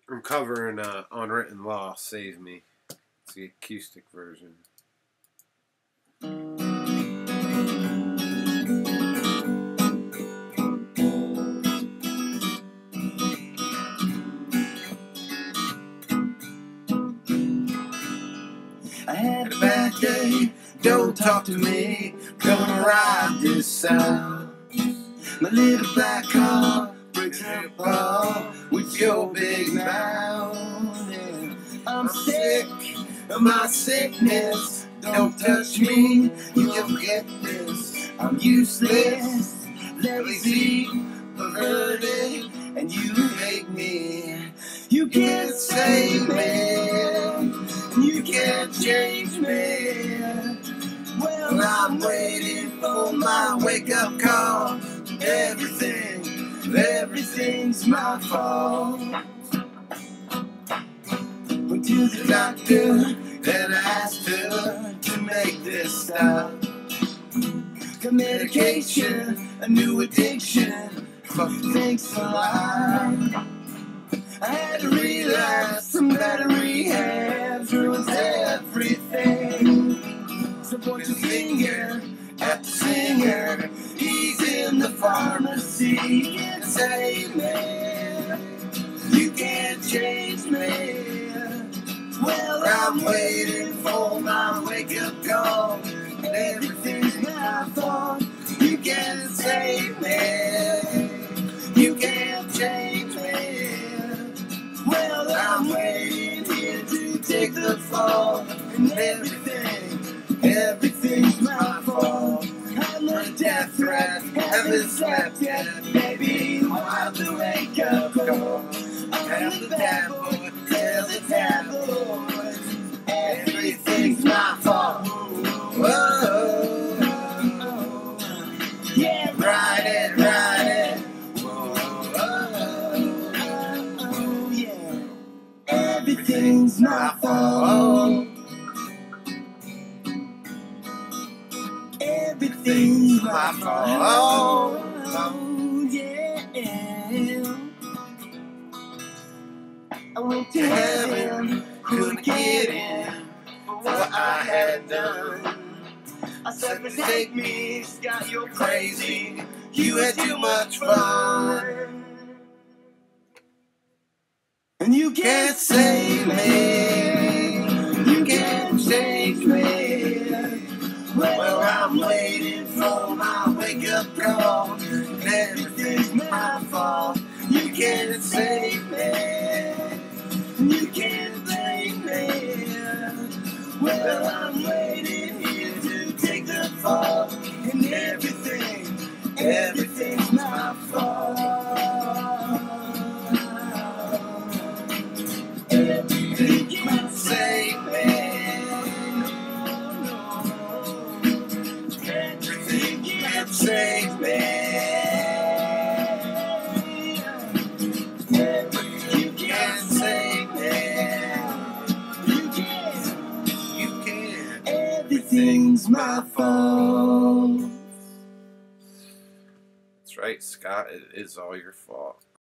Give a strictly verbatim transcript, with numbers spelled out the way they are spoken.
I'm covering uh, Unwritten Law, Save Me. It's the acoustic version. I had a bad day, don't talk to me, gonna ride this out. My little black car breaks apart with your big mouth. Yeah. I'm sick of my sickness, don't touch me, you'll get this. I'm useless, lazy, perverted, and you hate me. You can't save me, you can't change me. Well, I'm waiting for my wake-up call. Everything, everything's my fault. Went to the doctor and asked her to make this stop. Got medication, a new addiction, thanks a lot. I had to relapse, some better rehab, ruins everything. So point your finger at the singer, he's in the pharmacy. You can't save me, you can't change me. Well, I'm waiting for my wake-up call, and everything's my fault. You can't save me, you can't change me. Well, I'm waiting here to take the fall, and everything, everything's my fault. I'm a death threat, haven't slept yet, baby. While the wake up call, I'm the devil, tell the devil, everything's my fault. Whoa, yeah, ride it, ride it. Whoa, yeah, everything's my fault. Everything's my fault. Oh, yeah. I went to heaven, couldn't get in for what I had done. I said, forsake me, Scott, you're crazy. You had too much fun. And you can't save me, you can't change me. Well, I'm waiting for my wake-up call, and everything's my fault. You can't save me, you can't blame me. Well, I'm waiting here to take the fall, and everything, everything's my fault. Everything can't save me. Save me. You can't save me. You can't. You can't. Everything's my fault. That's right, Scott. It is all your fault.